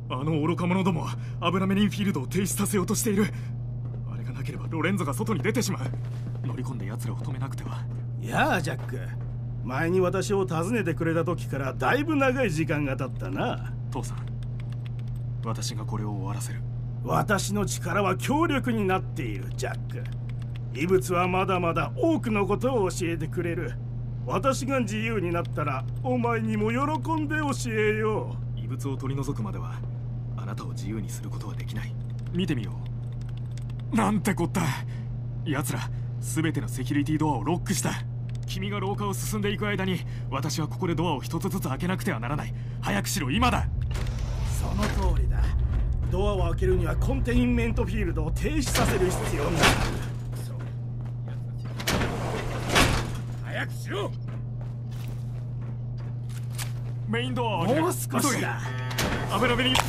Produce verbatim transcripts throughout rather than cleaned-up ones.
あの愚か者どもはアブラメリンフィールドを停止させようとしている。あれがなければロレンゾが外に出てしまう。乗り込んで奴らを止めなくては。 やあジャック、前に私を訪ねてくれた時からだいぶ長い時間が経ったな。 父さん、私がこれを終わらせる。 私の力は強力になっているジャック。異物はまだまだ多くのことを教えてくれる。私が自由になったらお前にも喜んで教えよう。異物を取り除くまではあなたを自由にすることはできない。見てみよう。なんてこった。奴ら全てのセキュリティドアをロックした。君が廊下を進んでいく間に私はここでドアを一つずつ開けなくてはならない。早くしろ、今だ。 その通りだ。ドアを開けるにはコンテインメントフィールドを停止させる必要がある。早くしろ。 メインドアを開ける。 もう少しだ。 アブラメリン。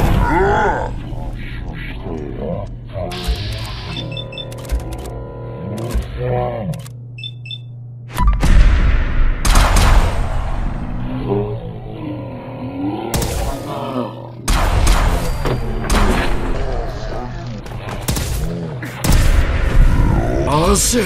足。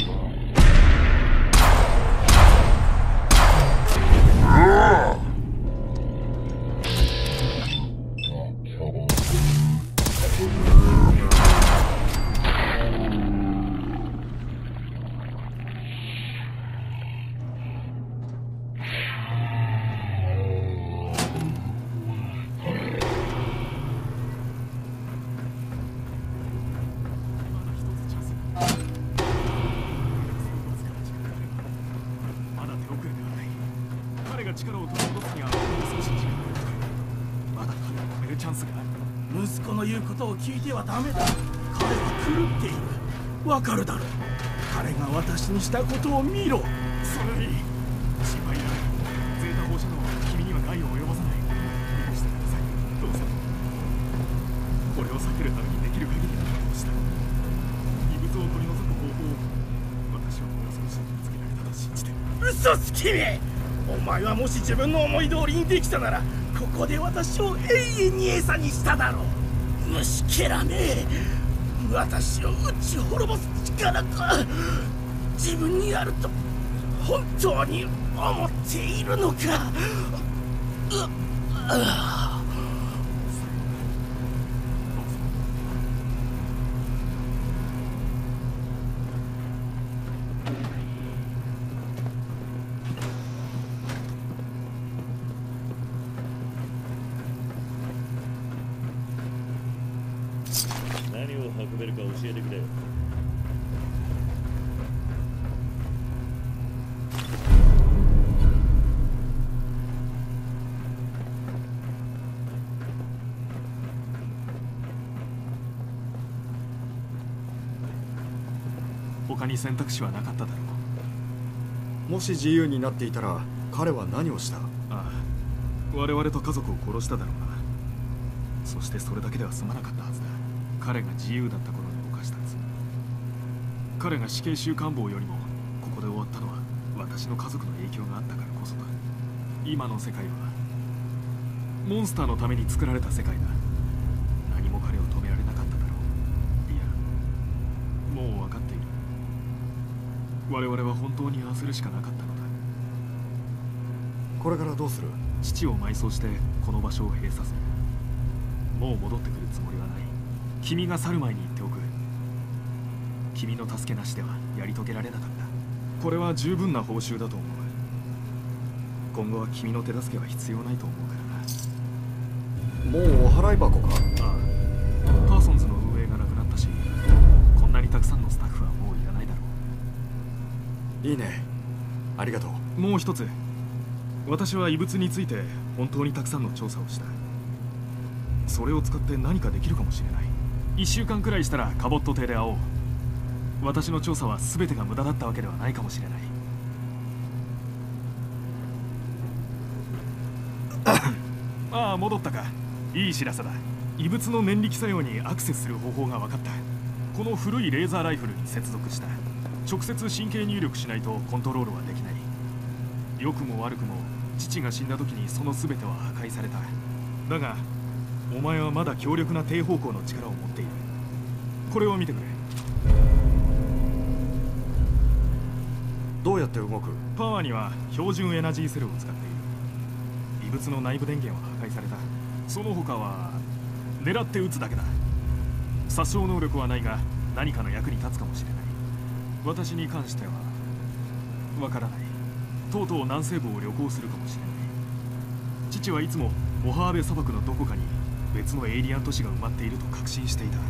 力を取り戻すには少し時間がかかる。まだ彼を止めるチャンスがある。 息子の言うことを聞いてはダメだ。彼は狂っている。わかるだろう。彼が私にしたことを見ろ。 それに心配だ。ゼータ放射能は君には害を及ぼさない。許してください、どうぞ。これを避けるためにできる限りのことをした。異物を取り除く方法を私はもう少し見つけられたと信じて。 嘘つきめ。お前はもし自分の思い通りにできたならここで私を永遠に餌にしただろう。虫けらめ。私を打ち滅ぼす力が自分にあると本当に思っているのか。うっあ何を運べるか教えてくれ。 他に選択肢はなかっただろう。もし自由になっていたら彼は何をした？ああ、我々と家族を殺しただろうな。そしてそれだけでは済まなかったはずだ。彼が自由だった頃に犯した罪。彼が死刑囚官房よりもここで終わったのは私の家族の影響があったからこそだ。今の世界はモンスターのために作られた世界だ。何も彼を止められなかっただろう。いや、もう分かっている。我々は本当にああするしかなかったのだ。 これからどうする？ 父を埋葬してこの場所を閉鎖する。もう戻ってくるつもりはない。君が去る前に言っておく。君の助けなしではやり遂げられなかった。これは十分な報酬だと思う。今後は君の手助けは必要ないと思うからな。 もうお払い箱か？ ああ、パーソンズの運営がなくなったし、こんなにたくさんのスタッフはもういらないだろう。いいね、ありがとう。 もう一つ、私は異物について本当にたくさんの調査をした。それを使って何かできるかもしれない。いっしゅうかんくらいしたらカボット邸で会おう。私の調査は全てが無駄だったわけではないかもしれない。ああ、戻ったか。いい知らせだ。異物の念力作用にアクセスする方法が分かった。この古いレーザーライフルに接続した。直接神経入力しないとコントロールはできない。良くも悪くも父が死んだ時にその全ては破壊された。だがお前はまだ強力な低方向の力を持っている。これを見てくれ。 どうやって動く？ パワーには標準エナジーセルを使っている。異物の内部電源は破壊された。その他は狙って撃つだけだ。殺傷能力はないが何かの役に立つかもしれない。私に関してはわからない。とうとう南西部を旅行するかもしれない。父はいつもモハーベ砂漠のどこかに別のエイリアン都市が埋まっていると確信していた。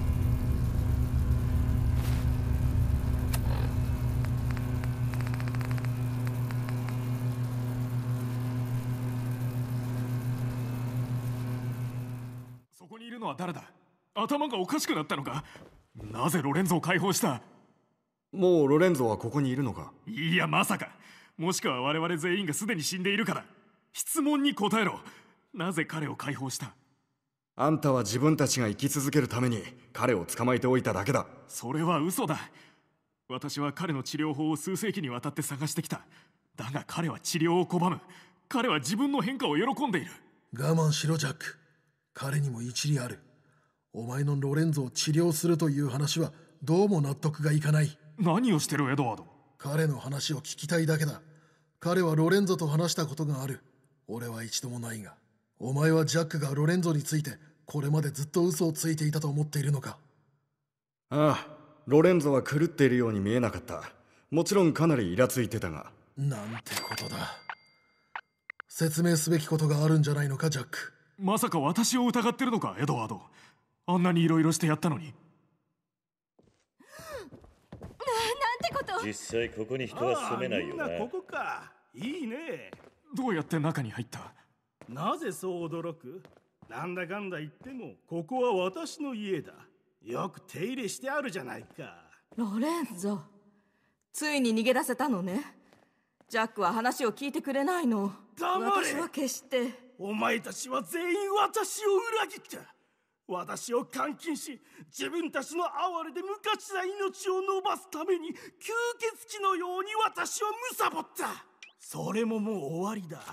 そこにいるのは誰だ？頭がおかしくなったのか？なぜロレンゾを解放した？ もうロレンゾはここにいるのか？ いや、まさか。もしくは我々全員がすでに死んでいるかだ。質問に答えろ。なぜ彼を解放した？ あんたは自分たちが生き続けるために彼を捕まえておいただけだ。 それは嘘だ。私は彼の治療法を数世紀にわたって探してきた。だが彼は治療を拒む。彼は自分の変化を喜んでいる。 我慢しろジャック。彼にも一理ある。お前のロレンゾを治療するという話はどうも納得がいかない。 何をしてるエドワード？ 彼の話を聞きたいだけだ。彼はロレンゾと話したことがある。俺は一度もないが。お前はジャックがロレンゾについてこれまでずっと嘘をついていたと思っているのか？ ああ、ロレンゾは狂っているように見えなかった。もちろんかなりイラついてたが。 なんてことだ。説明すべきことがあるんじゃないのかジャック。 まさか私を疑ってるのかエドワード？あんなにいろいろしてやったのに。 実際ここに人は住めないよな。 ああ、みんなここか。いいね。 どうやって中に入った？ なぜそう驚く？なんだかんだ言ってもここは私の家だ。よく手入れしてあるじゃないか。 ロレンゾ、ついに逃げ出せたのね。ジャックは話を聞いてくれないの。 黙れ。 私は決して。 お前たちは全員私を裏切った。私を監禁し、自分たちの哀れで無価値な命を伸ばすために吸血鬼のように私を貪った。それももう終わりだ。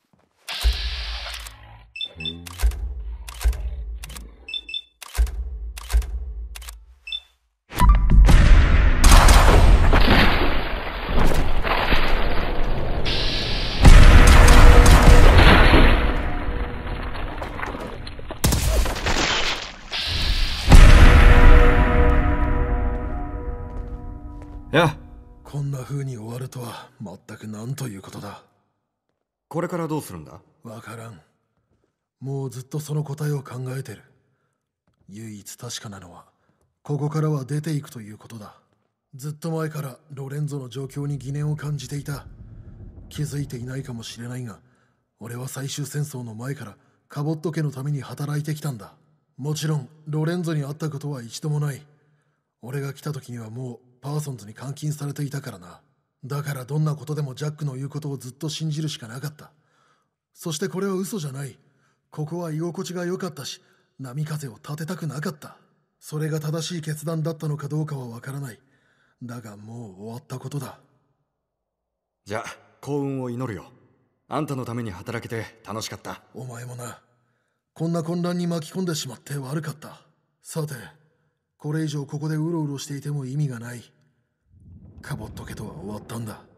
や、 こんな風に終わるとは全く何ということだ。 これからどうするんだ？ わからん。もうずっとその答えを考えてる。唯一確かなのはここからは出ていくということだ。ずっと前からロレンゾの状況に疑念を感じていた。気づいていないかもしれないが、俺は最終戦争の前からカボット家のために働いてきたんだ。もちろんロレンゾに会ったことは一度もない。俺が来た時にはもうパーソンズに監禁されていたからな。だからどんなことでもジャックの言うことをずっと信じるしかなかった。そしてこれは嘘じゃない。ここは居心地が良かったし、波風を立てたくなかった。それが正しい決断だったのかどうかはわからない。だがもう終わったことだ。 じゃあ幸運を祈るよ。あんたのために働けて楽しかった。 お前もな。こんな混乱に巻き込んでしまって悪かった。さて、これ以上ここでうろうろしていても意味がない。カボット家とは終わったんだ。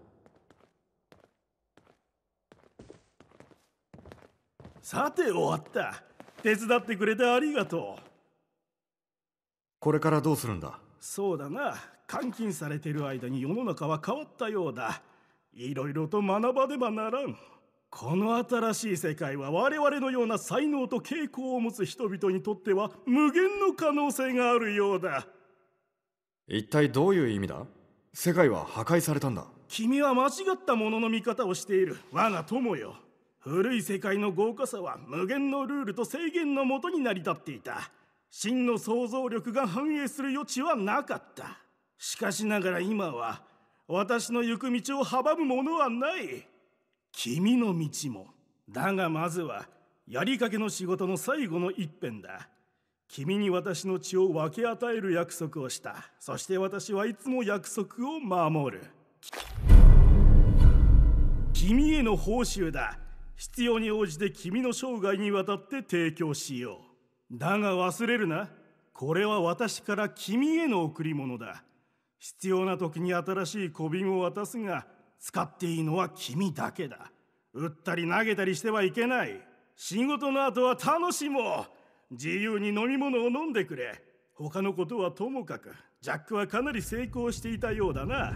さて終わった。手伝ってくれてありがとう。 これからどうするんだ？ そうだな。監禁されている間に世の中は変わったようだ。いろいろと学ばねばならん。この新しい世界は我々のような才能と傾向を持つ人々にとっては無限の可能性があるようだ。 一体どういう意味だ？世界は破壊されたんだ。 君は間違ったものの見方をしている。我が友よ。古い世界の豪華さは無限のルールと制限のもとに成り立っていた。真の想像力が反映する余地はなかった。しかしながら今は私の行く道を阻むものはない。君の道も。だがまずはやりかけの仕事の最後の一辺だ。君に私の血を分け与える約束をした。そして私はいつも約束を守る。君への報酬だ。 必要に応じて君の生涯にわたって提供しよう。だが忘れるな、これは私から君への贈り物だ。必要な時に新しい小瓶を渡すが、使っていいのは君だけだ。売ったり投げたりしてはいけない。仕事の後は楽しもう。自由に飲み物を飲んでくれ。他のことはともかく、ジャックはかなり成功していたようだな。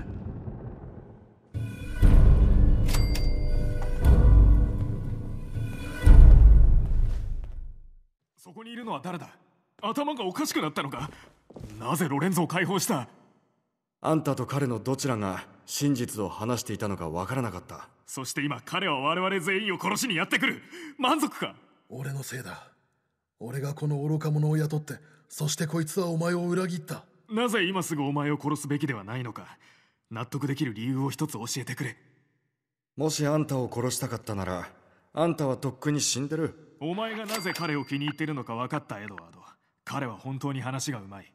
そこにいるのは誰だ？頭がおかしくなったのか？なぜロレンゾを解放した？ あんたと彼のどちらが真実を話していたのかわからなかった。 そして今彼は我々全員を殺しにやってくる。満足か？ 俺のせいだ。俺がこの愚か者を雇って、そしてこいつはお前を裏切った。 なぜ今すぐお前を殺すべきではないのか、納得できる理由を一つ教えてくれ。 もしあんたを殺したかったなら、あんたはとっくに死んでる。 お前がなぜ彼を気に入っているのか分かった、エドワード。彼は本当に話がうまい。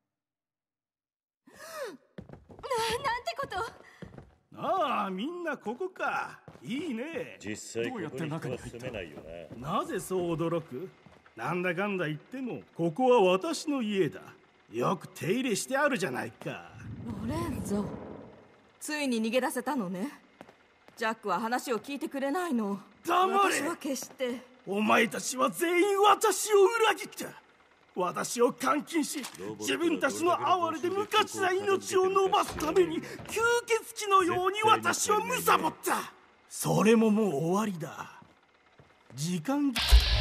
なんてこと。 ああ、みんなここか。いいね。 実際ここに人は住めないよな。 なぜそう驚く？なんだかんだ言ってもここは私の家だ。よく手入れしてあるじゃないか。 ロレンゾ、ついに逃げ出せたのね。ジャックは話を聞いてくれないの。 黙れ。 私は決して。 お前たちは全員私を裏切った。私を監禁し、自分たちの哀れで無価値な命を伸ばすために吸血鬼のように私を貪った。それももう終わりだ。時間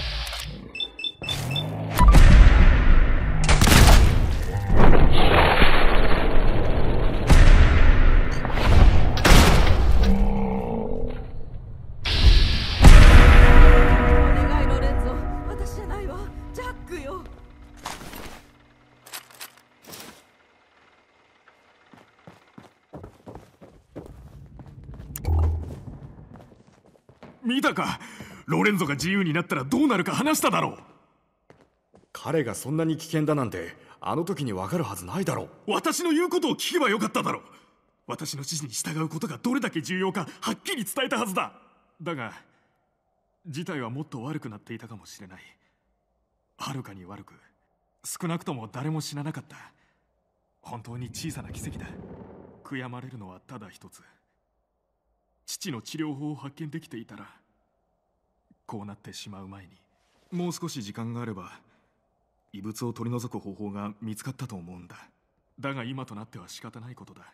見たか？ロレンゾが自由になったらどうなるか話しただろう。 彼がそんなに危険だなんてあの時に分かるはずないだろう。私の言うことを聞けばよかっただろう。私の指示に従うことがどれだけ重要かはっきり伝えたはずだ。だが事態はもっと悪くなっていたかもしれない。はるかに悪く、少なくとも誰も死ななかった。本当に小さな奇跡だ。悔やまれるのはただ一つ。父の治療法を発見できていたら、こうなってしまう前にもう少し時間があれば異物を取り除く方法が見つかったと思うんだ。だが今となっては仕方ないことだ。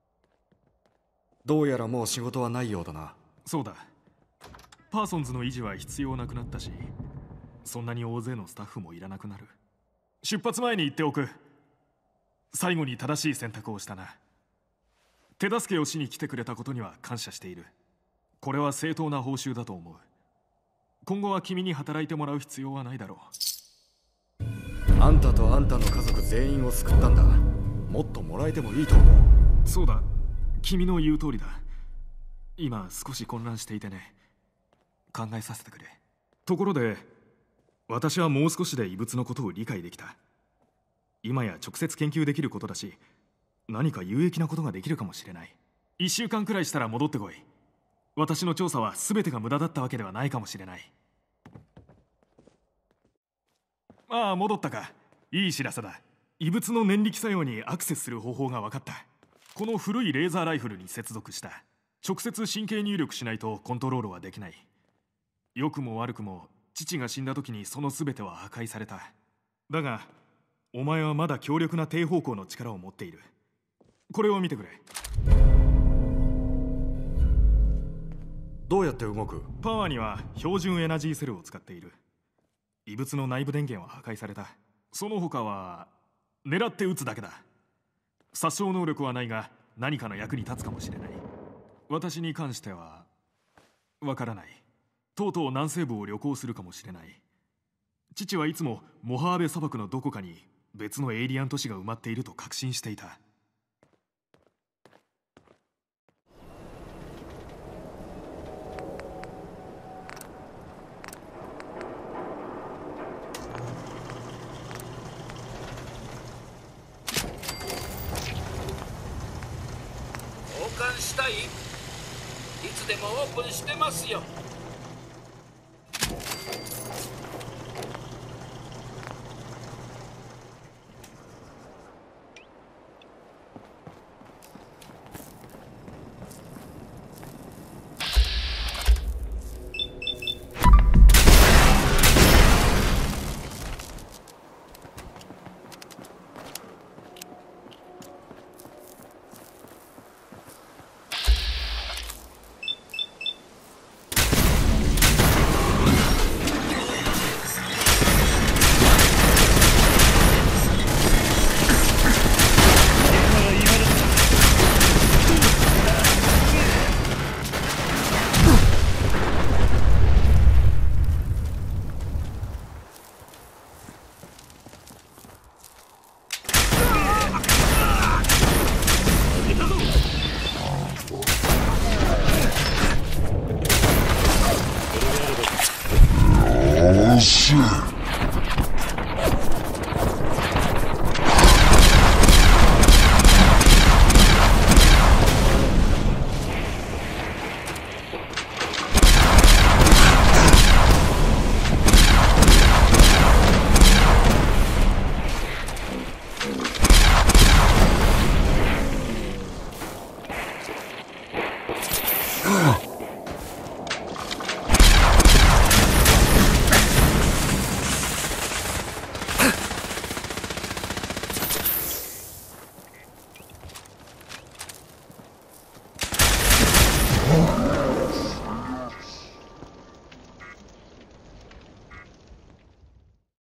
どうやらもう仕事はないようだな。 そうだ。パーソンズの維持は必要なくなったし、そんなに大勢のスタッフもいらなくなる。出発前に言っておく。最後に正しい選択をしたな。手助けをしに来てくれたことには感謝している。これは正当な報酬だと思う。今後は君に働いてもらう必要はないだろう。あんたとあんたの家族全員を救ったんだ。もっともらえてもいいと思う。 そうだ、君の言う通りだ。今少し混乱していてね。考えさせてくれ。ところで私はもう少しで異物のことを理解できた。今や直接研究できることだし、何か有益なことができるかもしれない。一週間くらいしたら戻ってこい。私の調査は全てが無駄だったわけではないかもしれない。ああ、戻ったか。いい知らせだ。異物の念力作用にアクセスする方法が分かった。この古いレーザーライフルに接続した。直接神経入力しないとコントロールはできない。良くも悪くも父が死んだ時にその全ては破壊された。だがお前はまだ強力な低方向の力を持っている。これを見てくれ。 どうやって動く？ パワーには標準エナジーセルを使っている。異物の内部電源は破壊された。その他は狙って撃つだけだ。殺傷能力はないが何かの役に立つかもしれない。私に関してはわからない。とうとう南西部を旅行するかもしれない。父はいつもモハーベ砂漠のどこかに別のエイリアン都市が埋まっていると確信していた。 交換したい？いつでもオープンしてますよ。 Ugh.